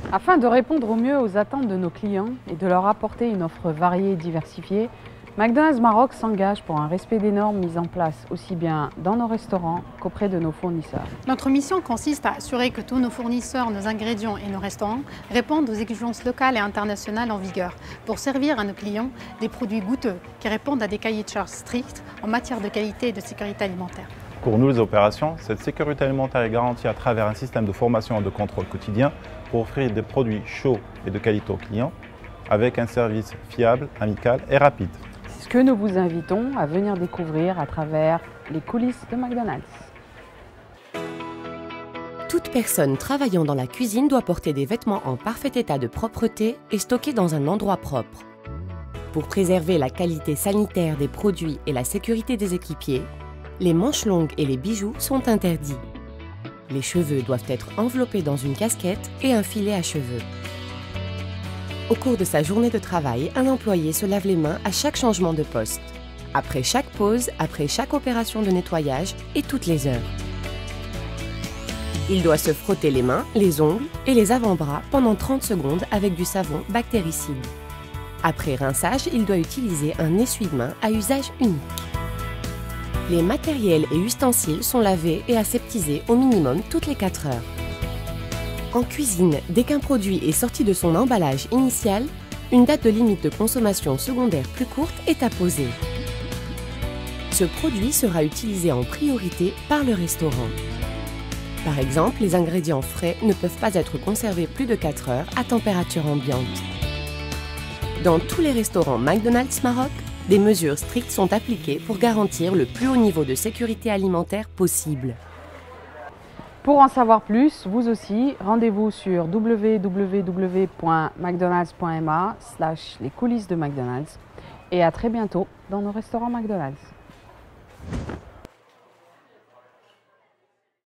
Afin de répondre au mieux aux attentes de nos clients et de leur apporter une offre variée et diversifiée, McDonald's Maroc s'engage pour un respect des normes mises en place aussi bien dans nos restaurants qu'auprès de nos fournisseurs. Notre mission consiste à assurer que tous nos fournisseurs, nos ingrédients et nos restaurants répondent aux exigences locales et internationales en vigueur pour servir à nos clients des produits goûteux qui répondent à des cahiers de charges stricts en matière de qualité et de sécurité alimentaire. Pour nous, les opérations, cette sécurité alimentaire est garantie à travers un système de formation et de contrôle quotidien pour offrir des produits chauds et de qualité aux clients avec un service fiable, amical et rapide. C'est ce que nous vous invitons à venir découvrir à travers les coulisses de McDonald's. Toute personne travaillant dans la cuisine doit porter des vêtements en parfait état de propreté et stockés dans un endroit propre. Pour préserver la qualité sanitaire des produits et la sécurité des équipiers, les manches longues et les bijoux sont interdits. Les cheveux doivent être enveloppés dans une casquette et un filet à cheveux. Au cours de sa journée de travail, un employé se lave les mains à chaque changement de poste, après chaque pause, après chaque opération de nettoyage et toutes les heures. Il doit se frotter les mains, les ongles et les avant-bras pendant 30 secondes avec du savon bactéricide. Après rinçage, il doit utiliser un essuie-mains à usage unique. Les matériels et ustensiles sont lavés et aseptisés au minimum toutes les 4 heures. En cuisine, dès qu'un produit est sorti de son emballage initial, une date de limite de consommation secondaire plus courte est apposée. Ce produit sera utilisé en priorité par le restaurant. Par exemple, les ingrédients frais ne peuvent pas être conservés plus de 4 heures à température ambiante. Dans tous les restaurants McDonald's Maroc, des mesures strictes sont appliquées pour garantir le plus haut niveau de sécurité alimentaire possible. Pour en savoir plus, vous aussi, rendez-vous sur www.mcdonalds.ma/les coulisses de McDonald's et à très bientôt dans nos restaurants McDonald's.